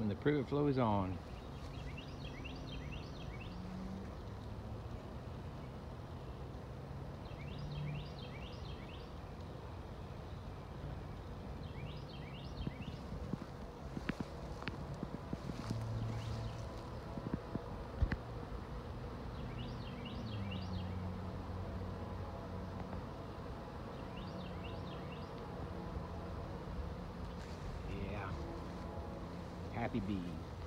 when the privet flow is on. Yeah, happy bees.